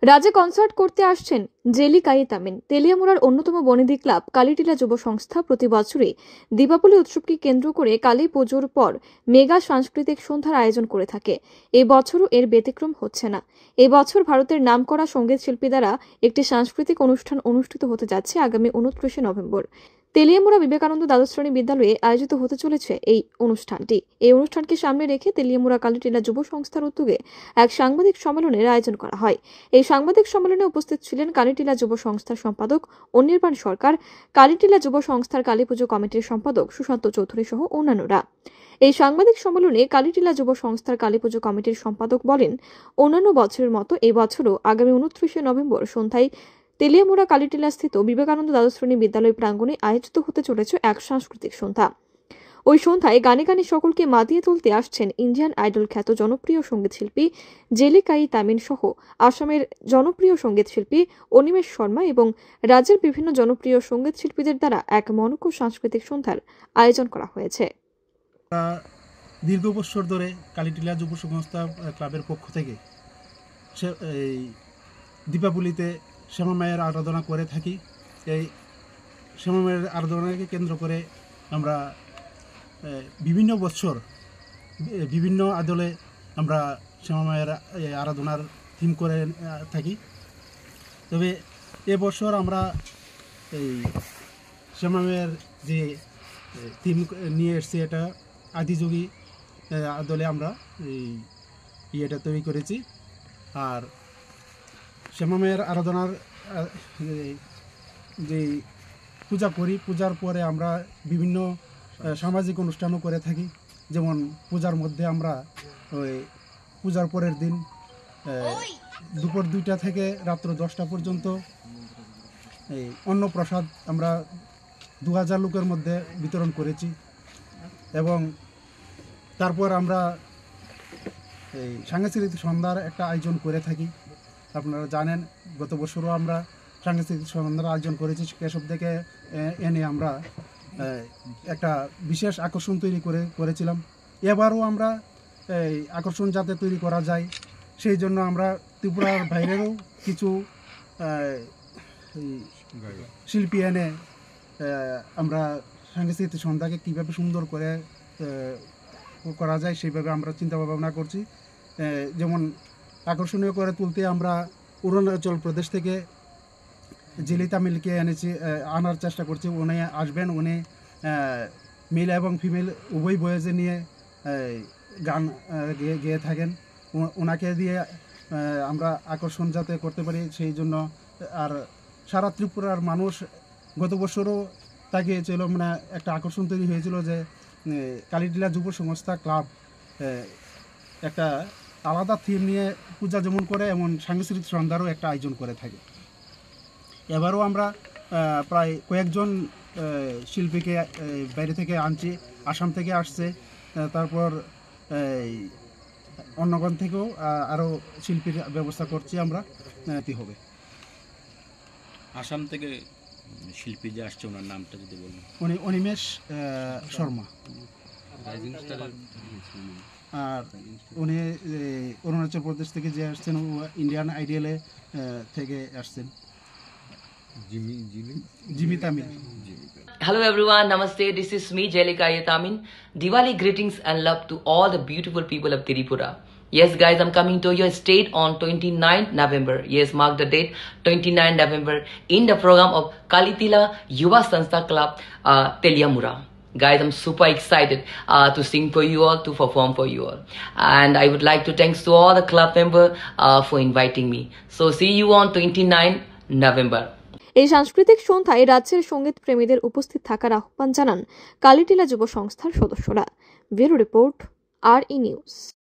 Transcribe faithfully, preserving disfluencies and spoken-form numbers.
রাজ্যে কনসার্ট করতে আসছেন জেলি কাই তামিন। তেলিয়ামুড়ার অন্যতম বনেদি ক্লাব কালীটিলা যুব সংস্থা প্রতি বছরই দীপাবলি উৎসবকে কেন্দ্র করে কালী পুজোর পর মেগা সাংস্কৃতিক সন্ধ্যার আয়োজন করে থাকে। এই বছরও এর ব্যতিক্রম হচ্ছে না। এই বছর ভারতের নামকরা সঙ্গীত শিল্পী দ্বারা একটি সাংস্কৃতিক অনুষ্ঠান অনুষ্ঠিত হতে যাচ্ছে আগামী উনত্রিশে নভেম্বর। তেলিয়ামুড়া বিবেকানন্দ দ্বাদশ শ্রেণী বিদ্যালয়ে আয়োজিত হতে চলেছে এই অনুষ্ঠানটি। এই অনুষ্ঠানকে সামনে রেখে তেলিয়ামুড়া কালীটিলা যুব সংস্থার উদ্যোগে এক সাংবাদিক সম্মেলনের আয়োজন করা হয়। এই সাংবাদিক সম্মেলনে উপস্থিত ছিলেন কালীটিলা যুব সংস্থার সম্পাদক অনির্বাণ সরকার, কালীটিলা যুব সংস্থার কালীপুজো কমিটির সম্পাদক সুশান্ত চৌধুরী সহ অন্যান্যরা। এই সাংবাদিক সম্মেলনে কালীটিলা যুব সংস্থার কালীপুজো কমিটির সম্পাদক বলেন, অন্যান্য বছরের মতো এই বছরও আগামী উনত্রিশে নভেম্বর সন্ধ্যায় তেলিয়ামুড়া কালীটিলা স্থিত বিবেকানন্দ দ্বাদশ শ্রেণী বিদ্যালয় প্রাঙ্গণে আয়োজিত হতে চলেছে এক সাংস্কৃতিক সন্ধ্যা। ওই সন্ধ্যায় গানে গানে সকলকে মাতিয়ে তুলতে আসছেন ইন্ডিয়ান আইডল খ্যাত জনপ্রিয় সঙ্গীত শিল্পী জেলি কাই তামিন সহ আসামের জনপ্রিয় সঙ্গীত শিল্পী অনিমেষ শর্মা এবং রাজ্যের বিভিন্ন জনপ্রিয় সঙ্গীত শিল্পীদের দ্বারা এক মনোজ্ঞ সাংস্কৃতিক সন্ধ্যার আয়োজন করা হয়েছে। দীর্ঘ বছর ধরে কালীটিলা যুব সংস্থা ক্লাবের পক্ষ থেকে এই দীপাবলিতে শ্যামা মায়ের আরাধনা করে থাকি। এই শ্যামা মায়ের আরাধনাকে কেন্দ্র করে আমরা বিভিন্ন বছর বিভিন্ন আদলে আমরা শ্যামা মায়ের আরাধনার থিম করে থাকি। তবে এবছর আমরা এই শ্যামা মায়ের যে থিম নিয়ে এসেছি এটা আদিযোগী আদলে আমরা এই ইয়েটা তৈরি করেছি। আর শ্যামা মায়ের আরাধনার যে পূজা করি, পূজার পরে আমরা বিভিন্ন সামাজিক অনুষ্ঠানও করে থাকি। যেমন পূজার মধ্যে আমরা ওই পূজার পরের দিন দুপুর দুইটা থেকে রাত্র দশটা পর্যন্ত এই অন্নপ্রসাদ আমরা দু হাজার লোকের মধ্যে বিতরণ করেছি। এবং তারপর আমরা এই সাংস্কৃতিক সন্ধ্যার একটা আয়োজন করে থাকি। আপনারা জানেন গত বছরও আমরা সাংস্কৃতিক সন্ধ্যার আয়োজন করেছি। কেশব থেকে এনে আমরা একটা বিশেষ আকর্ষণ তৈরি করে করেছিলাম। এবারও আমরা এই আকর্ষণ যাতে তৈরি করা যায় সেই জন্য আমরা ত্রিপুরার বাইরেরও কিছু শিল্পী এনে আমরা সাংস্কৃতিক সন্ধ্যাকে কীভাবে সুন্দর করে করা যায় সেইভাবে আমরা চিন্তা ভাবনা করছি। যেমন আকর্ষণীয় করে তুলতে আমরা অরুণাচল প্রদেশ থেকে জেলি তামিলকে এনেছি, আনার চেষ্টা করছি। উনি আসবেন, উনি মেল এবং ফিমেল উভয় বয়েজে নিয়ে গান গেয়ে গেয়ে থাকেন। ওনাকে দিয়ে আমরা আকর্ষণ যাতে করতে পারি সেই জন্য। আর সারা ত্রিপুরার মানুষ গত বছরও তাকিয়েছিল, মানে একটা আকর্ষণ তৈরি হয়েছিল যে কালীটিলা যুব সংস্থা ক্লাব একটা আলাদা থিম নিয়ে পূজা যেমন করে এমন সাংস্কৃতিক সন্ধ্যারও একটা আয়োজন করে থাকে। এবারও আমরা প্রায় কয়েকজন শিল্পীকে বাইরে থেকে আনছি, আসাম থেকে আসছে, তারপর অন্যগণ থেকেও আরও শিল্পীর ব্যবস্থা করছি আমরা। এটি হবে। আসাম থেকে শিল্পী যে আসছে ওনার নামটা যদি বলুন। উনি অনিমেষ শর্মা। আর উনি অরুণাচল প্রদেশ থেকে যে আসছেন ইন্ডিয়ান আইডিয়ালে থেকে আসছেন Jimmy Jimmy Jimmy Tamil. Hello everyone, namaste. This is me, Jeli Kayi Tamin. Diwali greetings and love to all the beautiful people of Tripura. Yes guys, I'm coming to your state on twenty-ninth November. Yes, mark the date, twenty-ninth November, in the program of Kalitila Yuva Sanstha Club, uh, Teliamura. Guys, I'm super excited uh, to sing for you all, to perform for you all. And I would like to thanks to all the club members uh, for inviting me. So see you on twenty-ninth November. এই সাংস্কৃতিক সন্ধ্যায় রাজ্যের সঙ্গীত প্রেমীদের উপস্থিত থাকার আহ্বান জানান কালীটিলা যুব সংস্থার সদস্যরা। ব্যুরো রিপোর্ট, আর ই নিউজ।